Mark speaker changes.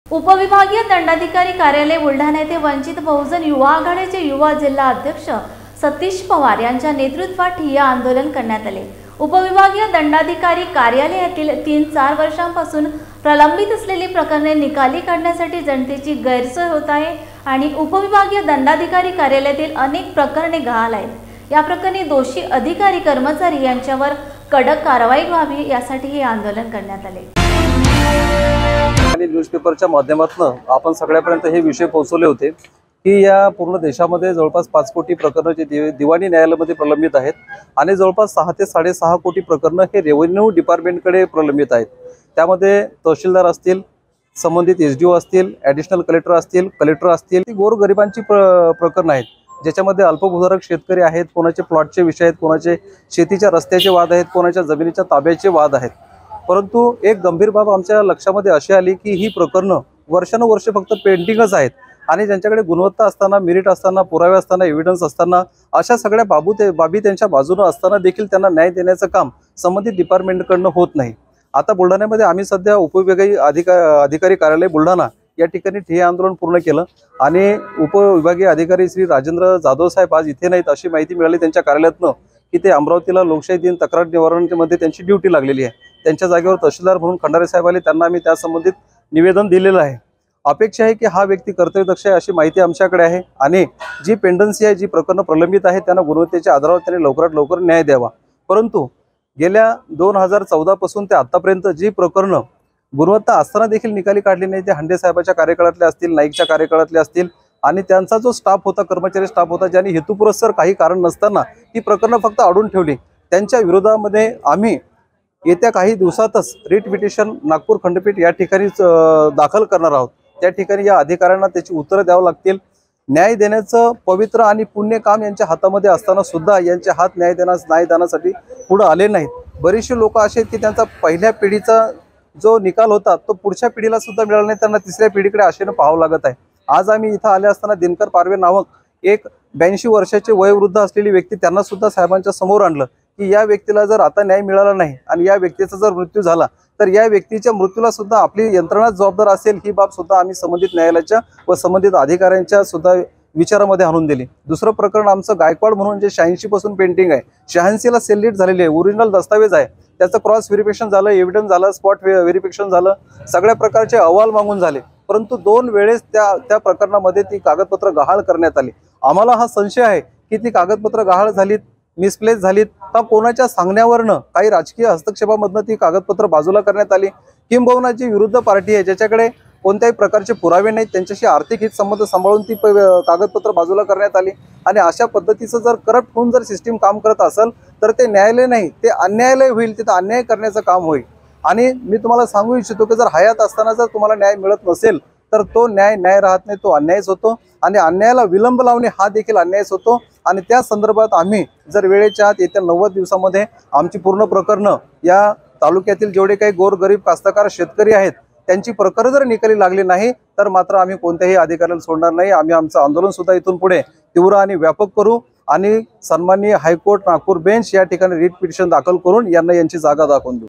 Speaker 1: उपविभागीय दंडाधिकारी कार्यालय बुलढाणा येथे वंचित बहुजन युवा आघाडीचे युवा जिल्हा अध्यक्ष सतीश पवार यांच्या नेतृत्वात ठिय्या आंदोलन करण्यात आले। उपविभागीय दंडाधिकारी कार्यालयातील 3-4 वर्षांपासून प्रलंबित असलेली प्रकरणे निकाली काढण्यासाठी जनतेची गैरसोय होत आहे आणि उपविभागीय दंडाधिकारी कार्यालयातील अनेक प्रकरणे गहाळ आहेत। या प्रकरणी दोषी अधिकारी कर्मचारी यांच्यावर कडक कारवाई व्हावी यासाठी हे आंदोलन करण्यात आले।
Speaker 2: न्यूजपेपरच्या माध्यमातून आपण सगळ्यापर्यंत हे विषय पोहोचवले होते की या पूर्ण देशामध्ये जवळपास 5 कोटी प्रकरणे जे दिवाणी न्यायालयामध्ये प्रलंबित आहेत आणि जवळपास 6 ते 6.5 कोटी प्रकरणे हे रेव्हेन्यू डिपार्टमेंटकडे प्रलंबित आहेत। त्यामध्ये तहसीलदार असतील, संबंधित एसडीओ असतील, ॲडिशनल कलेक्टर असतील, कलेक्टर असतील, ती गोरगरिबांची प्रकरण आहेत, ज्याच्यामध्ये अल्पभूधारक शेतकरी आहेत, कोणाचे प्लॉटचे विषय आहेत, कोणाचे शेतीच्या रस्त्याचे वाद आहेत, कोणाच्या जमिनीच्या ताब्याचे वाद आहेत। परंतु एक गंभीर बाब आमच्या लक्षामध्ये अशी आली की ही प्रकरणं वर्षानुवर्ष फक्त पेंडिंगच आहेत आणि ज्यांच्याकडे गुणवत्ता असताना, मेरिट असताना, पुरावे असताना, एव्हिडन्स असताना, अशा सगळ्या बाबी त्यांच्या बाजूने असताना देखील त्यांना न्याय देण्याचं काम संबंधित डिपार्टमेंटकडनं होत नाही। आता बुलढाण्यामध्ये आम्ही सध्या उपविभागीय अधिकारी कार्यालय बुलढाणा या ठिकाणी ठिय्या आंदोलन पूर्ण केलं आणि उपविभागीय अधिकारी श्री राजेंद्र जाधव साहेब आज इथे नाहीत अशी माहिती मिळाली त्यांच्या कार्यालयातनं की ते अमरावतीला लोकशाही दिन तक्रार निवारणामध्ये त्यांची ड्युटी लागलेली आहे। त्यांच्या जागेवर तहसीलदार म्हणून खंडारे साहेब आले, त्यांना आम्ही त्या संबंधित निवेदन दिलेलं आहे। अपेक्षा आहे की हा व्यक्ती कर्तव्यदक्ष आहे अशी माहिती आमच्याकडे आहे आणि जी पेंडन्सी आहे, जी प्रकरणं प्रलंबित आहे, त्यांना गुणवत्तेच्या आधारावर त्यांनी लवकरात लवकर न्याय द्यावा। परंतु गेल्या 2014 पासून ते आतापर्यंत जी प्रकरणं गुणवत्ता असताना देखील निकाली काढली नाही, ते हांडे साहेबाच्या कार्यकाळातले असतील, नाईकच्या कार्यकाळातले असतील आणि त्यांचा जो स्टाफ होता, कर्मचारी स्टाफ होता, ज्यांनी हेतुपुरस्सर काही कारण नसताना ती प्रकरणं फक्त अडून ठेवली, त्यांच्या विरोधामध्ये आम्ही येत्या काही दिवसातच रिट पिटिशन नागपूर खंडपीठ या ठिकाणी दाखल करणार आहोत। त्या ठिकाणी या अधिकाऱ्यांना त्याची उत्तरं द्यावं लागतील। न्याय देण्याचं पवित्र आणि पुण्य काम यांच्या हातामध्ये असताना सुद्धा यांचे हात न्याय देण्यासाठी पुढे आले नाहीत। बरेचसे लोक असे आहेत की त्यांचा पहिल्या पिढीचा जो निकाल होता तो पुढच्या पिढीला सुद्धा मिळाला नाही, त्यांना तिसऱ्या पिढीकडे आशेने पाहावं लागत आहे। आज आम्ही इथं आले असताना दिनकर पारवे नावक एक 82 वर्षाचे वयोवृद्ध असलेली व्यक्ती, त्यांना सुद्धा साहेबांच्या समोर आणलं की या व्यक्तीला जर आता न्याय मिळाला नाही आणि या व्यक्तीचा जर मृत्यू झाला तर या व्यक्तीच्या मृत्यूला सुद्धा आपली यंत्रणा जबाबदार असेल, ही बाब सुद्धा आम्ही संबंधित न्यायालयाच्या व संबंधित अधिकाऱ्यांच्या सुद्धा विचारामध्ये आणून दिली। दुसरं प्रकरण आमचं गायकवाड म्हणून जे 86 पासून पेंटिंग आहे, 86 ला सेललीट झालेली आहे, ओरिजिनल दस्तावेज आहे, त्याचं क्रॉस व्हेरिफिकेशन झालं, एव्हिडन्स झालं, स्पॉट व्हेरिफिकेशन झालं, सगळ्या प्रकारचे अहवाल मागून झाले, परंतु 2 वेळेस त्या प्रकरणामध्ये ती कागदपत्र गहाळ करण्यात आली। आम्हाला हा संशय आहे की ती कागदपत्र गहाळ झालीत, मिसप्लेस झालीत का कोणाच्या सांगण्यावरनं, काही राजकीय हस्तक्षेपामधनं ती कागदपत्र बाजूला करण्यात आली, किंबहुना जी विरुद्ध पार्टी आहे ज्याच्याकडे कोणत्याही प्रकारचे पुरावे नाहीत, त्यांच्याशी आर्थिक हितसंबंध सांभाळून ती कागदपत्र बाजूला करण्यात आली आणि अशा पद्धतीचं जर करप्ट होऊन जर सिस्टीम काम करत असेल तर ते न्यायालय नाही, ते अन्यायालय होईल, तिथं अन्याय करण्याचं काम होईल। आणि मी तुम्हाला सांगू इच्छितो की जर हयात असताना जर तुम्हाला न्याय मिळत नसेल तर तो न्याय राहत नाही, तो अन्यायच होतो आणि अन्यायाला विलंब लावणे हा देखील अन्यायच होतो। आणि त्या संदर्भात आम्ही जर वेळेच्या आत येत्या 90 दिवसामध्ये आमची पूर्ण प्रकरणं या तालुक्यातील जेवढे काही गोरगरीब कास्तकार शेतकरी आहेत त्यांची प्रकरणं जर निकाली लागली नाही तर मात्र आम्ही कोणत्याही अधिकाऱ्याला सोडणार नाही। आम्ही आमचं आंदोलन सुद्धा इथून पुढे तीव्र आणि व्यापक करू आणि सन्माननीय हायकोर्ट नागपूर बेंच या ठिकाणी रिट पिटिशन दाखल करून यांना यांची जागा दाखवून देऊ।